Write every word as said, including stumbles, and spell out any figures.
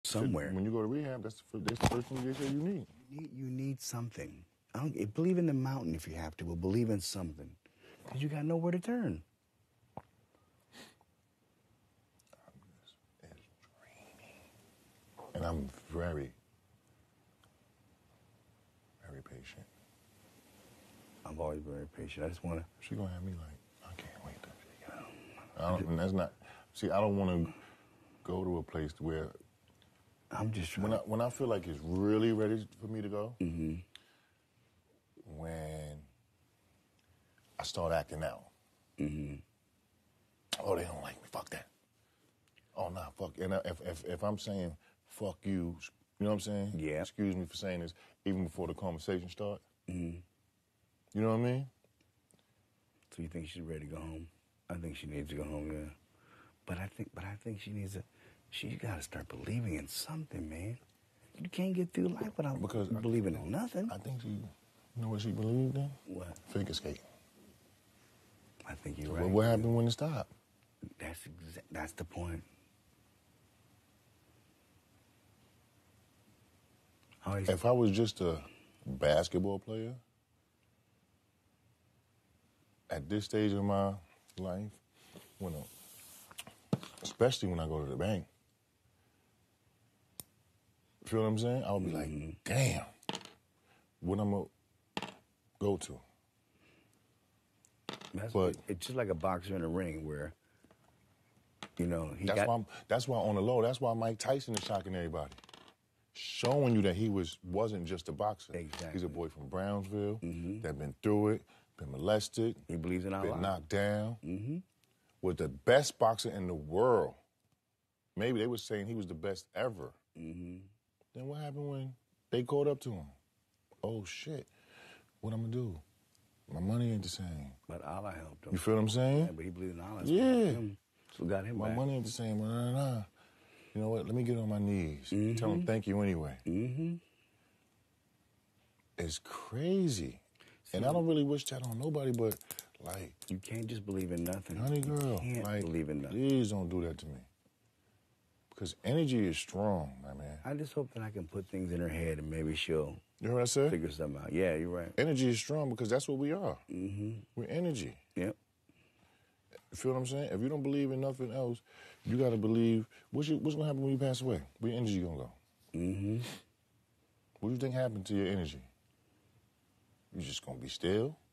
somewhere. When you go to rehab, that's the, that's the first thing they say you need. You need, you need something. I don't believe in the mountain if you have to, but believe in something, because you got nowhere to turn. I'm just as dreamy, and I'm very, very patient. I've always been very patient. I just want to. She gonna have me like, I can't wait till she get out. I don't. And that's not. See, I don't want to go to a place where. I'm just trying. When I when I feel like it's really ready for me to go. Mm-hmm. When I start acting out. Mm-hmm. Oh, they don't like me. Fuck that. Oh, nah, fuck. And if, if if I'm saying fuck you, you know what I'm saying? Yeah. Excuse me for saying this, even before the conversation starts. Mm-hmm. You know what I mean? So you think she's ready to go home? I think she needs to go home, yeah. But I think, but I think she needs to. She got to start believing in something, man. You can't get through life without because believing I, in nothing. I think she, you know what she believed in? What? Figure skating. I think you're So right. What, what happened when it stopped? That's exa- that's the point. Always. If I was just a basketball player at this stage of my life, when I, especially when I go to the bank, feel what I'm saying? I would be Mm-hmm. like, damn, what I'm gonna go to. That's, but it's just like a boxer in a ring where, you know, he that's got. Why I'm, that's why on the low. That's why Mike Tyson is shocking everybody, showing you that he was wasn't just a boxer. Exactly. He's a boy from Brownsville Mm-hmm. that been through it, been molested. He believes in Allah. Been knocked down. Mm-hmm. Was the best boxer in the world. Maybe they were saying he was the best ever. Mm-hmm. Then what happened when they caught up to him? Oh shit! What I'm gonna do? My money ain't the same. But Allah helped him. You feel what I'm saying? Yeah, but he believed in Allah. Yeah. Him. So got him My back. money ain't the same. Nah, nah, nah. You know what? Let me get on my knees. Mm-hmm. Tell him thank you anyway. Mm-hmm. It's crazy. See, and I don't really wish that on nobody, but like... You can't just believe in nothing. Honey girl. You can't like, believe in nothing. Please don't do that to me. Because energy is strong, my man. I just hope that I can put things in her head and maybe she'll... You heard what I said? Figure something out. Yeah, you're right. Energy is strong because that's what we are. Mm-hmm. We're energy. Yep. You feel what I'm saying? If you don't believe in nothing else, you got to believe... What's, your, what's going to happen when you pass away? Where your energy going to go? Mm-hmm. What do you think happened to your energy? You just going to be still?